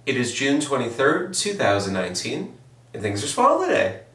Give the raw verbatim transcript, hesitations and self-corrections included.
It is June twenty-third, two thousand nineteen, and things are swell today.